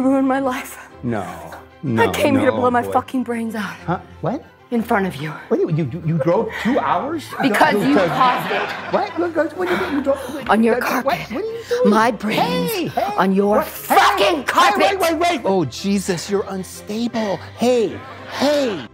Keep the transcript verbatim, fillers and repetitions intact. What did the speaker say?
You ruined my life. No, no, I came no, here to blow my boy. fucking brains out. Huh? What? In front of you. What do you, you, you drove two hours? Because you Because- caused it. What? What, what, what do you mean you drove? On your what, carpet. What, what are you doing? My brains. Hey, hey, on your what? fucking Hey, carpet. Wait, wait, wait. Oh, Jesus, you're unstable. Hey, hey.